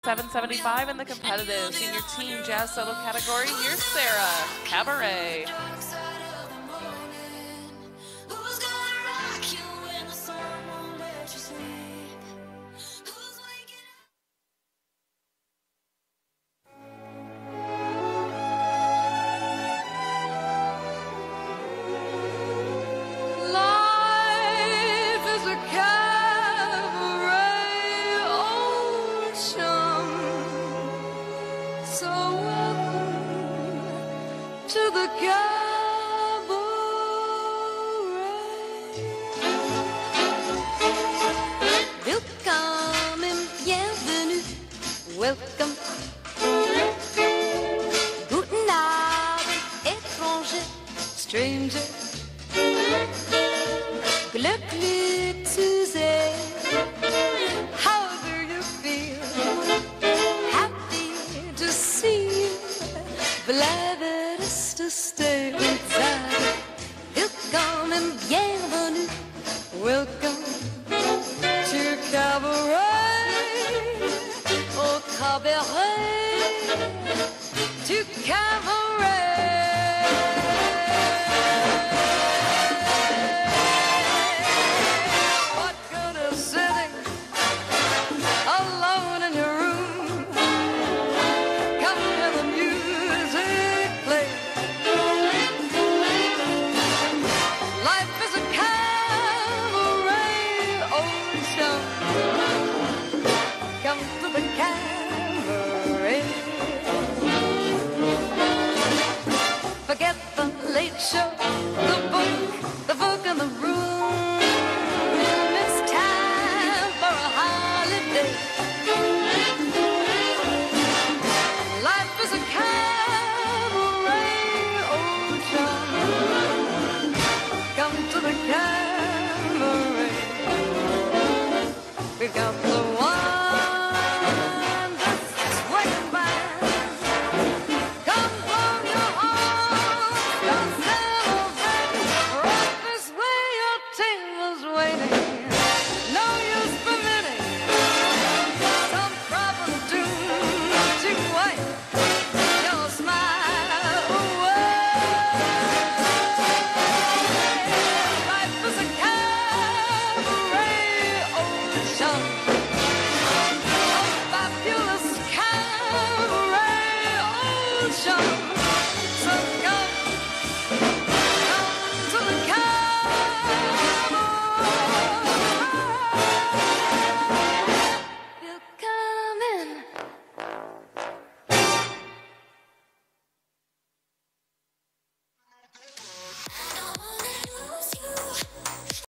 $775 in the competitive senior teen jazz solo category. Here's Sarah, Cabaret. Welcome. Guten Abend, étranger, stranger. Glücklich zu sehen. How do you feel? Happy to see you. Bleibe es to stay inside. Willkommen, bienvenue. Welcome to Cabaret. Cabaret, to Cabaret.